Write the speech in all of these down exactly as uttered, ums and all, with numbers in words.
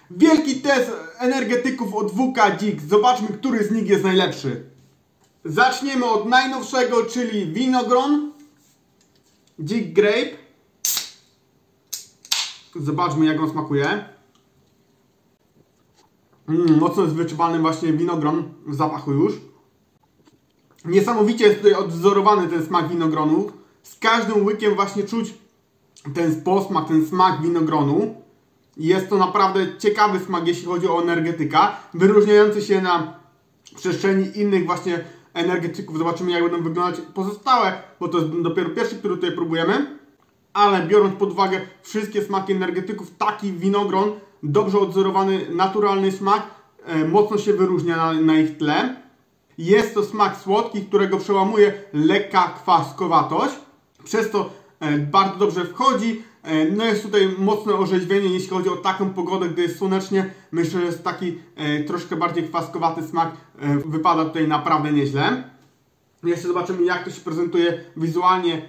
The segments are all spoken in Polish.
Wielki test energetyków od W K Dzik. Zobaczmy, który z nich jest najlepszy. Zaczniemy od najnowszego, czyli winogron Dzik Grape. Zobaczmy, jak on smakuje. Mm, mocno jest wyczuwalny właśnie winogron w zapachu już. Niesamowicie jest tutaj odwzorowany ten smak winogronu. Z każdym łykiem właśnie czuć ten posmak, ten smak winogronu. Jest to naprawdę ciekawy smak, jeśli chodzi o energetyka, wyróżniający się na przestrzeni innych właśnie energetyków. Zobaczymy, jak będą wyglądać pozostałe, bo to jest dopiero pierwszy, który tutaj próbujemy. Ale biorąc pod uwagę wszystkie smaki energetyków, taki winogron, dobrze odwzorowany, naturalny smak, e, mocno się wyróżnia na, na ich tle. Jest to smak słodki, którego przełamuje lekka kwaskowatość. Przez to e, bardzo dobrze wchodzi. E, no jest tutaj mocne orzeźwienie, jeśli chodzi o taką pogodę, gdy jest słonecznie. Myślę, że jest taki e, troszkę bardziej kwaskowaty smak. E, wypada tutaj naprawdę nieźle. Jeszcze zobaczymy, jak to się prezentuje wizualnie.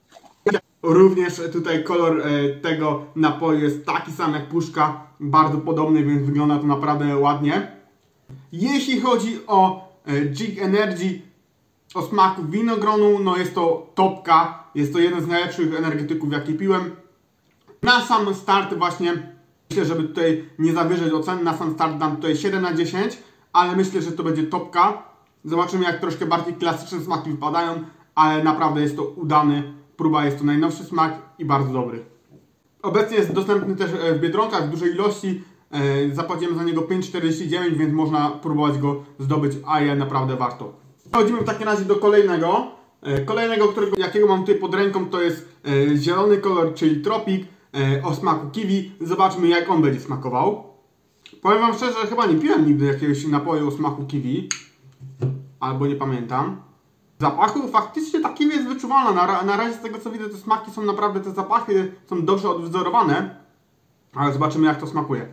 Również tutaj kolor e, tego napoju jest taki sam jak puszka. Bardzo podobny, więc wygląda to naprawdę ładnie. Jeśli chodzi o Dzik Energy, o smaku winogronu, no jest to topka, jest to jeden z najlepszych energetyków, jaki piłem. Na sam start właśnie, myślę, żeby tutaj nie zawyżać oceny, na sam start dam tutaj siedem na dziesięć, ale myślę, że to będzie topka. Zobaczymy, jak troszkę bardziej klasyczne smaki wypadają, ale naprawdę jest to udany, próba, jest to najnowszy smak i bardzo dobry. Obecnie jest dostępny też w Biedronkach w dużej ilości. Zapłaciłem za niego pięć czterdzieści dziewięć, więc można próbować go zdobyć, a ja naprawdę warto. Przechodzimy w takim razie do kolejnego. Kolejnego, którego, jakiego mam tutaj pod ręką, to jest zielony kolor, czyli Tropic o smaku kiwi. Zobaczmy, jak on będzie smakował. Powiem wam szczerze, że chyba nie piłem nigdy jakiegoś napoju o smaku kiwi. Albo nie pamiętam. W zapachu faktycznie ta kiwi jest wyczuwalna. Na, na razie z tego, co widzę, te smaki są naprawdę, te zapachy są dobrze odwzorowane. Ale zobaczymy, jak to smakuje.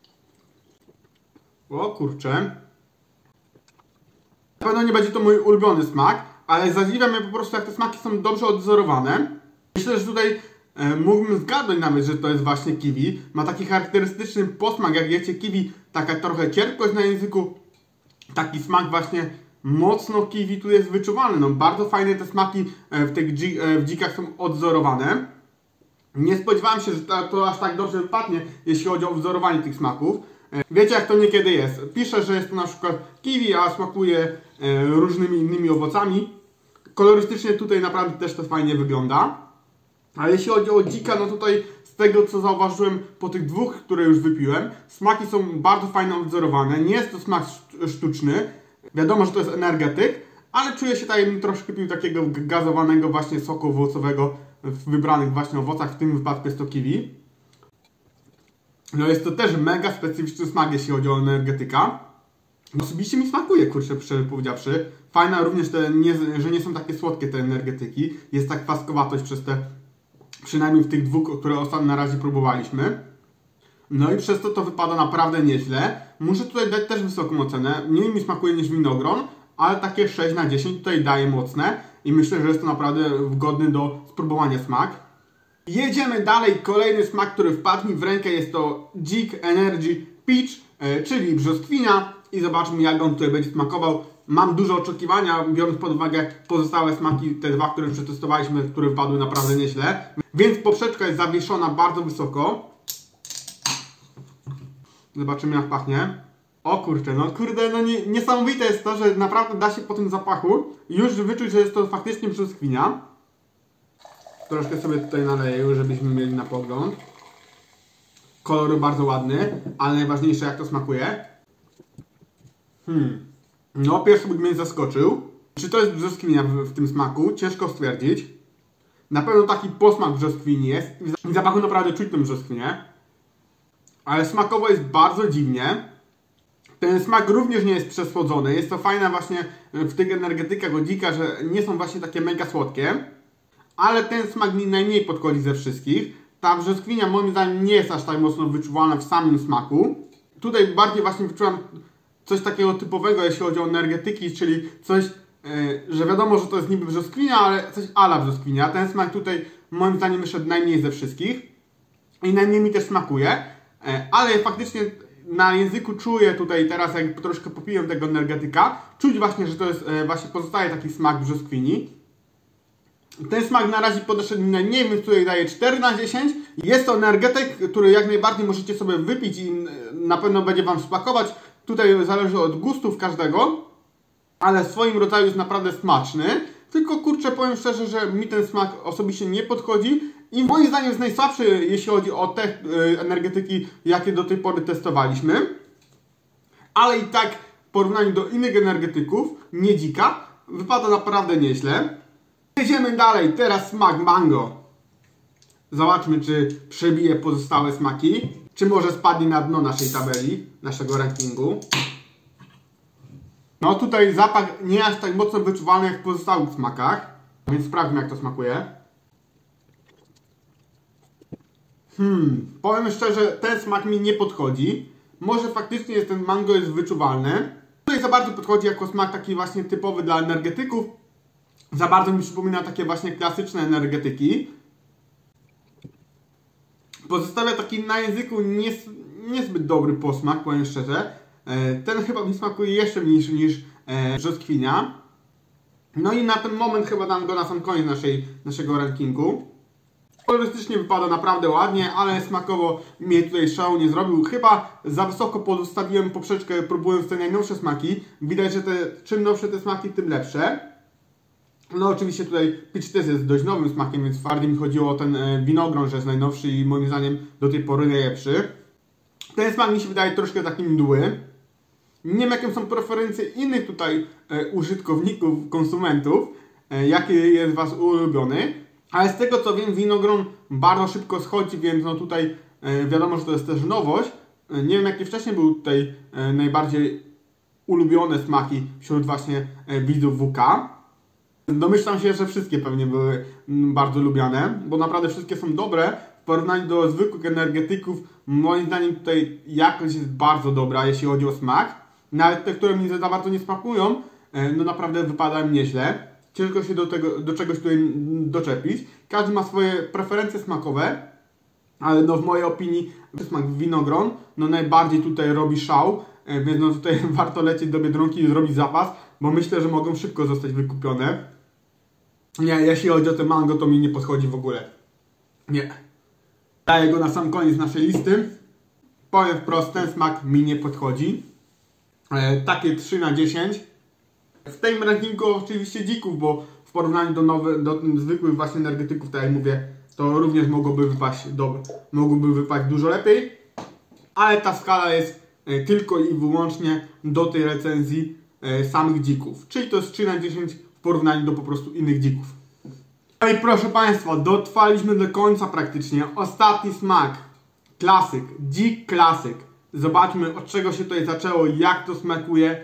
O kurczę. Na pewno nie będzie to mój ulubiony smak, ale zadziwia mnie po prostu, jak te smaki są dobrze odwzorowane. Myślę, że tutaj e, mógłbym zgadnąć nawet, że to jest właśnie kiwi. Ma taki charakterystyczny posmak, jak wiecie, kiwi, taka trochę cierpkość na języku. Taki smak właśnie mocno kiwi tu jest wyczuwalny. No, bardzo fajne te smaki e, w tych dzi e, w dzikach są odwzorowane. Nie spodziewałem się, że to, to aż tak dobrze wypadnie, jeśli chodzi o wzorowanie tych smaków. Wiecie, jak to niekiedy jest. Piszę, że jest to na przykład kiwi, a smakuje e, różnymi innymi owocami. Kolorystycznie tutaj naprawdę też to fajnie wygląda. A jeśli chodzi o dzika, no tutaj z tego, co zauważyłem po tych dwóch, które już wypiłem, smaki są bardzo fajnie odwzorowane. Nie jest to smak sztuczny. Wiadomo, że to jest energetyk, ale czuję się tak, jakbym troszkę pił takiego gazowanego właśnie soku owocowego w wybranych właśnie owocach. W tym wypadku jest to kiwi. No jest to też mega specyficzny smak, jeśli chodzi o energetyka. Osobiście mi smakuje, kurczę, szczerze powiedziawszy. Fajna również, te nie, że nie są takie słodkie te energetyki. Jest ta kwaskowatość przez te, przynajmniej w tych dwóch, które ostatnio na razie próbowaliśmy. No i przez to to wypada naprawdę nieźle. Muszę tutaj dać też wysoką ocenę. Mniej mi smakuje niż winogron, ale takie sześć na dziesięć tutaj daje mocne. I myślę, że jest to naprawdę godny do spróbowania smak. Jedziemy dalej. Kolejny smak, który wpadł mi w rękę, jest to Dzik Energy Peach, e, czyli brzoskwinia. I zobaczmy, jak on tutaj będzie smakował. Mam duże oczekiwania, biorąc pod uwagę pozostałe smaki, te dwa, które przetestowaliśmy, które wpadły naprawdę nieźle. Więc poprzeczka jest zawieszona bardzo wysoko. Zobaczymy, jak pachnie. O kurczę, no kurde, no nie, niesamowite jest to, że naprawdę da się po tym zapachu już wyczuć, że jest to faktycznie brzoskwinia. Troszkę sobie tutaj naleję już, żebyśmy mieli na pogląd. Kolor bardzo ładny, ale najważniejsze, jak to smakuje. Hmm. No, pierwszy bóg mnie zaskoczył. Czy to jest brzoskwinia w, w tym smaku? Ciężko stwierdzić. Na pewno taki posmak brzoskwini jest. W zapachu naprawdę czuć tę brzoskwinię. Ale smakowo jest bardzo dziwnie. Ten smak również nie jest przesłodzony. Jest to fajne właśnie w tych energetykach od dzika, że nie są właśnie takie mega słodkie. Ale ten smak mi najmniej podchodzi ze wszystkich. Ta brzoskwinia moim zdaniem nie jest aż tak mocno wyczuwalna w samym smaku. Tutaj bardziej właśnie wyczułam coś takiego typowego, jeśli chodzi o energetyki, czyli coś, yy, że wiadomo, że to jest niby brzoskwinia, ale coś a la brzoskwinia. Ten smak tutaj moim zdaniem wyszedł najmniej ze wszystkich. I najmniej mi też smakuje. Yy, ale faktycznie na języku czuję tutaj teraz, jak troszkę popiłem tego energetyka, czuć właśnie, że to jest e, właśnie pozostaje taki smak brzoskwini. Ten smak na razie podeszedł mi na nie wiem, tutaj daje cztery na dziesięć. Jest to energetyk, który jak najbardziej możecie sobie wypić i na pewno będzie Wam smakować. Tutaj zależy od gustów każdego, ale w swoim rodzaju jest naprawdę smaczny. Tylko kurczę, powiem szczerze, że mi ten smak osobiście nie podchodzi i moim zdaniem jest najsłabszy, jeśli chodzi o te energetyki, jakie do tej pory testowaliśmy. Ale i tak w porównaniu do innych energetyków, nie dzika, wypada naprawdę nieźle. Jedziemy dalej, teraz smak mango. Zobaczmy, czy przebije pozostałe smaki, czy może spadnie na dno naszej tabeli, naszego rankingu. No tutaj zapach nie aż tak mocno wyczuwalny jak w pozostałych smakach, więc sprawdźmy, jak to smakuje. Hmm, powiem szczerze, ten smak mi nie podchodzi. Może faktycznie jest, ten mango jest wyczuwalny. Tutaj za bardzo podchodzi jako smak taki właśnie typowy dla energetyków. Za bardzo mi przypomina takie właśnie klasyczne energetyki. Pozostawia taki na języku nies, niezbyt dobry posmak, powiem szczerze. Ten chyba mi smakuje jeszcze mniej niż e, brzoskwinia. No i na ten moment chyba dam go na sam koniec naszej, naszego rankingu. Kolorystycznie wypada naprawdę ładnie, ale smakowo mnie tutaj szału nie zrobił. Chyba za wysoko pozostawiłem poprzeczkę, próbując te najnowsze smaki. Widać, że te, czym nowsze te smaki, tym lepsze. No oczywiście tutaj Peach Test jest dość nowym smakiem, więc bardziej mi chodziło o ten e, winogron, że jest najnowszy i moim zdaniem do tej pory najlepszy. Ten smak mi się wydaje troszkę taki mdły. Nie wiem, jakie są preferencje innych tutaj e, użytkowników, konsumentów, e, jaki jest Was ulubiony, ale z tego co wiem, winogron bardzo szybko schodzi, więc no tutaj e, wiadomo, że to jest też nowość. E, nie wiem, jakie wcześniej były tutaj e, najbardziej ulubione smaki wśród właśnie e, widzów W K. Domyślam się, że wszystkie pewnie były m, bardzo lubiane, bo naprawdę wszystkie są dobre. W porównaniu do zwykłych energetyków, moim zdaniem tutaj jakość jest bardzo dobra, jeśli chodzi o smak. Nawet te, które mi za bardzo nie smakują, no naprawdę wypadają nieźle. Ciężko się do, tego, do czegoś tutaj doczepić. Każdy ma swoje preferencje smakowe, ale no w mojej opinii smak winogron no najbardziej tutaj robi szał, więc no tutaj warto lecieć do Biedronki i zrobić zapas, bo myślę, że mogą szybko zostać wykupione. Nie, jeśli chodzi o te mango, to mi nie podchodzi w ogóle. Nie. Daję go na sam koniec naszej listy. Powiem wprost, ten smak mi nie podchodzi. E, takie trzy na dziesięć. W tym rankingu oczywiście dzików, bo w porównaniu do, nowe, do zwykłych właśnie energetyków, tak jak mówię, to również mogłoby wypaść, do, mogłoby wypaść dużo lepiej. Ale ta skala jest e, tylko i wyłącznie do tej recenzji e, samych dzików. Czyli to jest trzy na dziesięć w porównaniu do po prostu innych dzików. No i proszę Państwa, dotrwaliśmy do końca praktycznie. Ostatni smak. Klasyk. Dzik klasyk. Zobaczmy, od czego się tutaj zaczęło, jak to smakuje.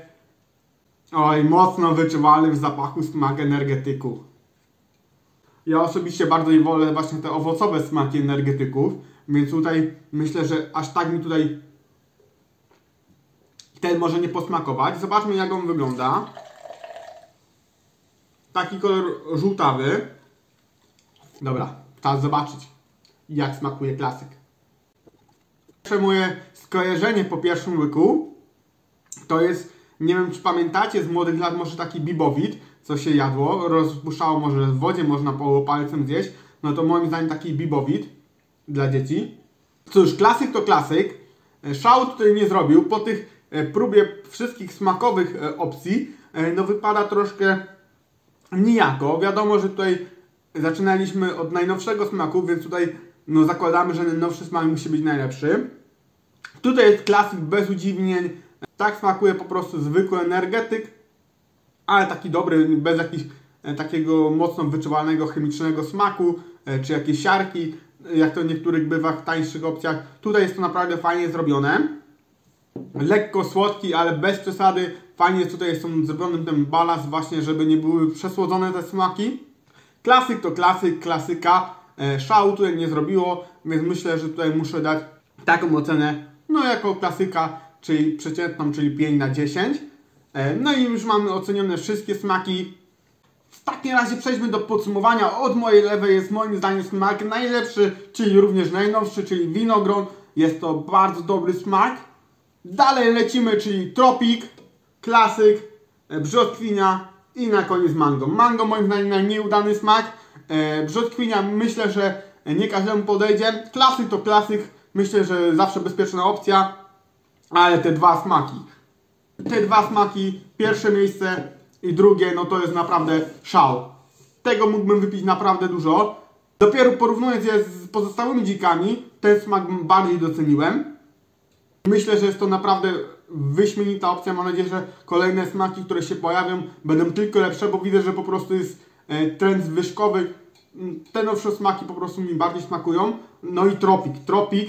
Oj, mocno wyczuwalny w zapachu smak energetyku. Ja osobiście bardziej wolę właśnie te owocowe smaki energetyków, więc tutaj myślę, że aż tak mi tutaj ten może nie posmakować. Zobaczmy, jak on wygląda. Taki kolor żółtawy. Dobra, czas zobaczyć, jak smakuje klasyk. Pierwsze moje skojarzenie po pierwszym łyku to jest, nie wiem czy pamiętacie z młodych lat, może taki bibowit, co się jadło, rozpuszczało może w wodzie, można było palcem zjeść, no to moim zdaniem taki bibowit dla dzieci. Cóż, klasyk to klasyk, szału tutaj nie zrobił, po tych próbie wszystkich smakowych opcji, no wypada troszkę nijako. Wiadomo, że tutaj zaczynaliśmy od najnowszego smaku, więc tutaj no zakładamy, że najnowszy smak musi być najlepszy. Tutaj jest klasyk bez udziwnień. Tak smakuje po prostu zwykły energetyk, ale taki dobry, bez jakiegoś e, takiego mocno wyczuwalnego chemicznego smaku, e, czy jakieś siarki, jak to w niektórych bywa w tańszych opcjach. Tutaj jest to naprawdę fajnie zrobione. Lekko słodki, ale bez przesady. Fajnie jest tutaj jest zrobiony ten balans właśnie, żeby nie były przesłodzone te smaki. Klasyk to klasyk, klasyka. E, szału tutaj nie zrobiło, więc myślę, że tutaj muszę dać taką ocenę, no jako klasyka, czyli przeciętną, czyli pięć na dziesięć. E, no i już mamy ocenione wszystkie smaki. W takim razie przejdźmy do podsumowania. Od mojej lewej jest moim zdaniem smak najlepszy, czyli również najnowszy, czyli winogron. Jest to bardzo dobry smak. Dalej lecimy, czyli tropik, klasyk, brzoskwinia i na koniec mango. Mango moim zdaniem najmniej udany smak. Brzoskwinia myślę, że nie każdemu podejdzie. Klasyk to klasyk, myślę, że zawsze bezpieczna opcja, ale te dwa smaki. Te dwa smaki, pierwsze miejsce i drugie, no to jest naprawdę szał. Tego mógłbym wypić naprawdę dużo. Dopiero porównując je z pozostałymi dzikami, ten smak bardziej doceniłem. Myślę, że jest to naprawdę wyśmienita opcja. Mam nadzieję, że kolejne smaki, które się pojawią, będą tylko lepsze, bo widzę, że po prostu jest trend zwyżkowy. Te nowsze smaki po prostu mi bardziej smakują. No i tropik. Tropik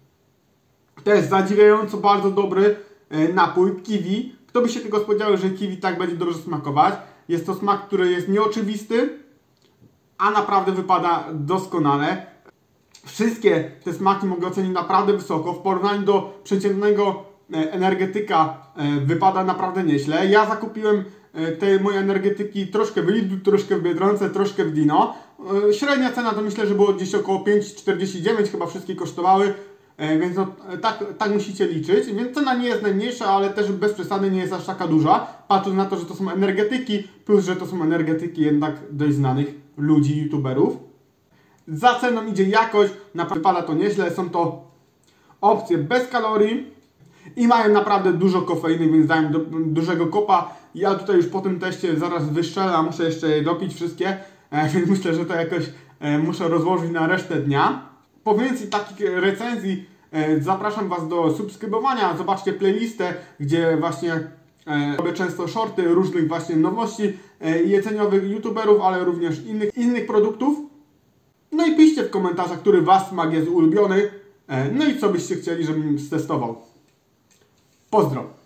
to jest zadziwiająco bardzo dobry napój kiwi. Kto by się tego spodziewał, że kiwi tak będzie dobrze smakować. Jest to smak, który jest nieoczywisty, a naprawdę wypada doskonale. Wszystkie te smaki mogę ocenić naprawdę wysoko. W porównaniu do przeciętnego energetyka wypada naprawdę nieźle. Ja zakupiłem te moje energetyki troszkę w Lidlu, troszkę w Biedronce, troszkę w Dino. Średnia cena to myślę, że było gdzieś około pięć czterdzieści dziewięć, chyba wszystkie kosztowały. Więc no, tak, tak musicie liczyć. Więc cena nie jest najmniejsza, ale też bez przesady nie jest aż taka duża. Patrząc na to, że to są energetyki, plus że to są energetyki jednak dość znanych ludzi, youtuberów. Za ceną idzie jakość, naprawdę wypada to nieźle. Są to opcje bez kalorii i mają naprawdę dużo kofeiny, więc dają do, dużego kopa. Ja tutaj już po tym teście zaraz wystrzelę, muszę jeszcze je dopić wszystkie, e, więc myślę, że to jakoś e, muszę rozłożyć na resztę dnia. Po więcej takich recenzji e, zapraszam Was do subskrybowania. Zobaczcie playlistę, gdzie właśnie e, robię często shorty różnych właśnie nowości e, jedzeniowych youtuberów, ale również innych, innych produktów. No i piszcie w komentarzach, który Was smak jest ulubiony, e, no i co byście chcieli, żebym stestował. Pozdro!